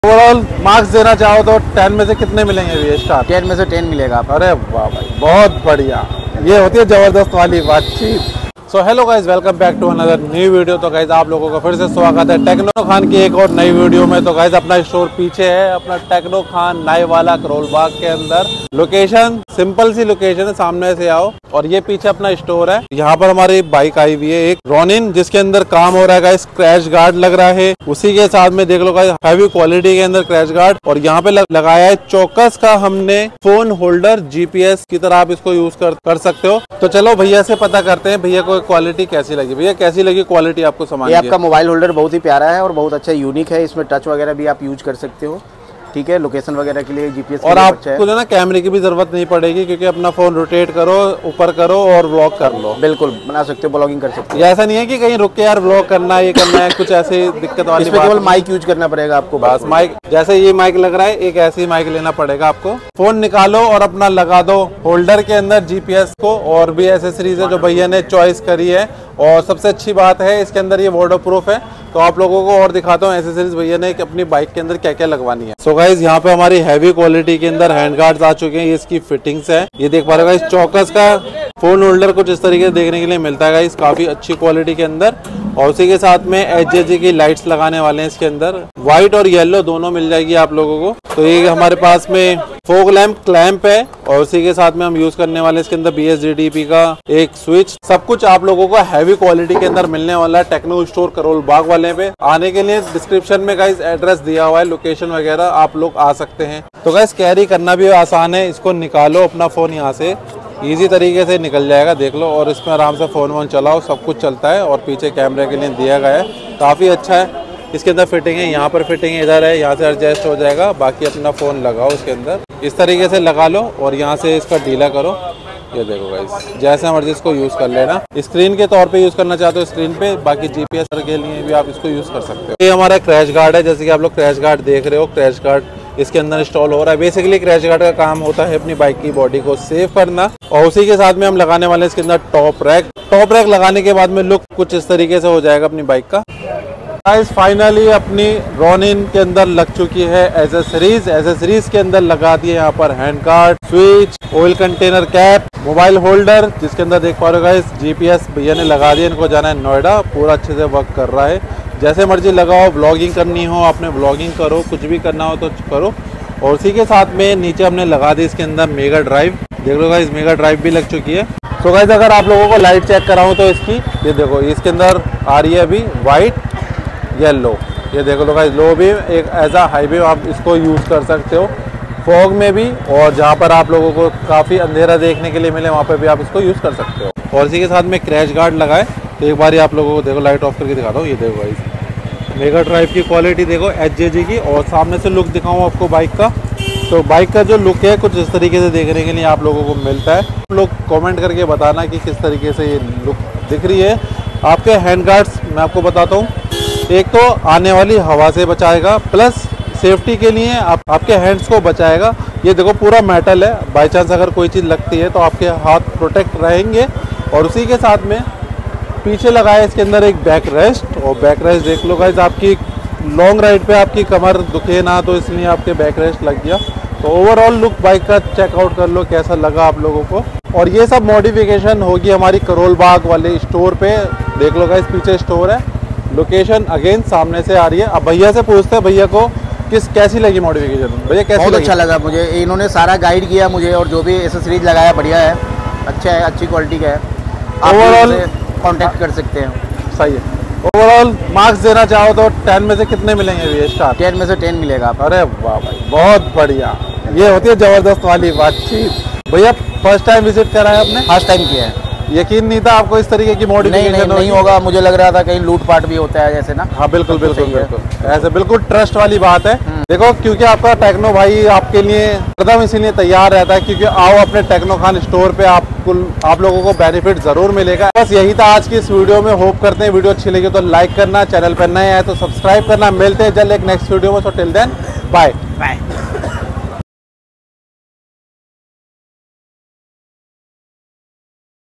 Overall marks देना चाहो तो 10 में से कितने मिलेंगे भैया स्टार? 10 में से 10 मिलेगा आपको। अरे वाह भाई, बहुत बढ़िया। ये होती है जबरदस्त वाली बातचीत। So hello guys, welcome back to another new video. तो गाइज आप लोगों का फिर से स्वागत है टेक्नो खान की एक और नई वीडियो में। तो गाइज अपना स्टोर पीछे है, अपना टेक्नो खान नाईवाला करोल बाग के अंदर। लोकेशन सिंपल सी लोकेशन है, सामने से आओ और ये पीछे अपना स्टोर है। यहाँ पर हमारी बाइक आई हुई है एक रॉनिन, जिसके अंदर काम हो रहा है गाइज, क्रैश गार्ड लग रहा है। उसी के साथ में देख लो गाइज हैवी क्वालिटी के अंदर क्रैश गार्ड, और यहाँ पे लगाया है चौकस का हमने फोन होल्डर, जीपीएस की तरह आप इसको यूज कर सकते हो। तो चलो भैया से पता करते हैं भैया को क्वालिटी कैसी लगी। भैया कैसी लगी क्वालिटी आपको सामान? ये आपका मोबाइल होल्डर बहुत ही प्यारा है और बहुत अच्छा यूनिक है। इसमें टच वगैरह भी आप यूज कर सकते हो, ठीक है, लोकेशन वगैरह के लिए, जीपीएस और आपको जो ना कैमरे की भी जरूरत नहीं पड़ेगी, क्योंकि अपना फोन रोटेट करो, ऊपर करो और व्लॉग कर लो। बिल्कुल बना सकते हो, ब्लॉगिंग कर सकते हो। ऐसा नहीं है कि कहीं रुक के यार व्लॉग करना है, ये करना है, कुछ ऐसी दिक्कत वाली इसमें केवल माइक यूज करना पड़ेगा आपको बस। माइक जैसे ये माइक लग रहा है, एक ऐसी माइक लेना पड़ेगा आपको। फोन निकालो और अपना लगा दो होल्डर के अंदर जीपीएस को, और भी एसेसरीज है जो भैया ने चॉइस करी है। और सबसे अच्छी बात है इसके अंदर ये वाटर प्रूफ है। तो आप लोगों को और दिखाता हूँ एसेसरीज भैया ने अपनी बाइक के अंदर क्या क्या लगवानी है। सो गाइज यहाँ पे हमारी हैवी क्वालिटी के अंदर हैंड गार्ड्स आ चुके हैं। ये इसकी फिटिंग्स है, ये देख पा रहे हो गाइज। चौकस का फोन होल्डर कुछ इस तरीके से देखने के लिए मिलता है गाइज, काफी अच्छी क्वालिटी के अंदर। और उसी के साथ में एचजेजी की लाइट्स लगाने वाले हैं इसके अंदर, व्हाइट और येलो दोनों मिल जाएगी आप लोगों को। तो ये हमारे पास में फोग लैंप क्लैंप है, और उसी के साथ में हम यूज करने वाले इसके अंदर BSDDP का एक स्विच। सब कुछ आप लोगों को हैवी क्वालिटी के अंदर मिलने वाला है टेक्नो स्टोर करोल बाग वाले पे। आने के लिए डिस्क्रिप्शन में गाइस एड्रेस दिया हुआ है, लोकेशन वगैरह आप लोग आ सकते हैं। तो गाइस कैरी करना भी आसान है, इसको निकालो अपना फोन यहाँ से, इजी तरीके से निकल जाएगा, देख लो। और इसमें आराम से फोन वोन चलाओ, सब कुछ चलता है। और पीछे कैमरे के लिए दिया गया है, काफ़ी अच्छा है। इसके अंदर फिटिंग है, यहाँ पर फिटिंग है, इधर है, यहाँ से एडजस्ट हो जाएगा। बाकी अपना फ़ोन लगाओ इसके अंदर, इस तरीके से लगा लो और यहाँ से इसका ढीला करो। ये देखो गाइस, जैसे मर्जी इसको यूज़ कर लेना। स्क्रीन के तौर पे यूज़ करना चाहते हो स्क्रीन पे, बाकी जीपीएस के लिए भी आप इसको यूज़ कर सकते हो। ये हमारा क्रैश गार्ड है, जैसे कि आप लोग क्रैश गार्ड देख रहे हो। क्रैश गार्ड इसके अंदर इंस्टॉल हो रहा है। बेसिकली क्रैश गार्ड का काम होता है अपनी बाइक की बॉडी को सेव करना। और उसी के साथ में हम लगाने वाले हैं इसके अंदर टॉप रैक। टॉप रैक लगाने के बाद में लुक कुछ इस तरीके से हो जाएगा अपनी बाइक का। गाइस फाइनली अपनी रॉनिन के अंदर लग चुकी है एसेसरीज। एसेसरीज के अंदर लगा दिए यहाँ पर hand guard, switch, oil container cap, mobile holder, जिसके अंदर देख पा रहे हो गाइस जीपीएस भैया ने लगा दिया। इनको जाना है नोएडा, पूरा अच्छे से वर्क कर रहा है। जैसे मर्जी लगाओ, ब्लॉगिंग करनी हो आपने ब्लॉगिंग करो, कुछ भी करना हो तो करो। और उसी के साथ में नीचे हमने लगा दी इसके अंदर मेगा ड्राइव, देख लो गाइस मेगा ड्राइव भी लग चुकी है। तो गाइस अगर आप लोगों को लाइट चेक कराऊँ तो इसकी ये देखो, इसके अंदर आ रही है अभी व्हाइट, येलो, ये देखो लो गाइस लो भी एक एज आ हाईवे आप इसको यूज़ कर सकते हो, फॉग में भी। और जहाँ पर आप लोगों को काफ़ी अंधेरा देखने के लिए मिले वहाँ पर भी आप इसको यूज़ कर सकते हो। और इसी के साथ में क्रैश गार्ड लगाए। तो एक बार आप लोगों को देखो, लाइट ऑफ करके दिखाता हूँ। ये देखो गाइस मेगा ड्राइव की क्वालिटी देखो, एचजेजी की। और सामने से लुक दिखाऊँ आपको बाइक का, तो बाइक का जो लुक है कुछ इस तरीके से देखने के लिए आप लोगों को मिलता है। आप लोग कमेंट करके बताना कि किस तरीके से ये लुक दिख रही है। आपके हैंड गार्ड्स मैं आपको बताता हूँ, एक तो आने वाली हवा से बचाएगा, प्लस सेफ्टी के लिए आपके हैंड्स को बचाएगा। ये देखो पूरा मेटल है, बाई चांस अगर कोई चीज़ लगती है तो आपके हाथ प्रोटेक्ट रहेंगे। और उसी के साथ में पीछे लगाया इसके अंदर एक बैक रेस्ट, और बैक रेस्ट देख लो गाइस, आपकी लॉन्ग राइड पे आपकी कमर दुखे ना, तो इसलिए आपके बैक रेस्ट लग गया। तो ओवरऑल लुक बाइक का चेकआउट कर लो कैसा लगा आप लोगों को। और ये सब मॉडिफिकेशन होगी हमारी करोल बाग वाले स्टोर पे, देख लो गाइस पीछे स्टोर है। लोकेशन अगेन सामने से आ रही है। अब भैया से पूछते हैं भैया को कैसी लगी मॉडिफिकेशन। भैया कैसी बहुत लगी? अच्छा लगा मुझे, इन्होंने सारा गाइड किया मुझे, और जो भी एसेसरीज लगाया बढ़िया है, अच्छा है, अच्छी क्वालिटी का है। ओवरऑल कांटेक्ट कर सकते हैं। सही है। ओवरऑल मार्क्स देना चाहो तो 10 में से कितने मिलेंगे भैया स्टार? 10 में से 10 मिलेगा आपको। अरे वाह भाई, बहुत बढ़िया। ये होती है जबरदस्त वाली बातचीत। भैया फर्स्ट टाइम विजिट करा है आपने? फर्स्ट टाइम किया है। यकीन नहीं था आपको इस तरीके की मॉडिफिकेशन नहीं होगा, मुझे लग रहा था कहीं लूटपाट भी होता है जैसे ना। हाँ बिल्कुल बिल्कुल ऐसे बिल्कुल ट्रस्ट वाली बात है। देखो क्योंकि आपका टेक्नो भाई आपके लिए एकदम इसीलिए तैयार रहता है, क्योंकि आओ अपने टेक्नो खान स्टोर पे आप लोगों को बेनिफिट जरूर मिलेगा। बस यही था आज की इस वीडियो में। होप करते हैं वीडियो अच्छी लगी तो लाइक करना, चैनल पर नए आए तो सब्सक्राइब करना। मिलते हैं जल्द एक नेक्स्ट वीडियो में। So till then bye bye.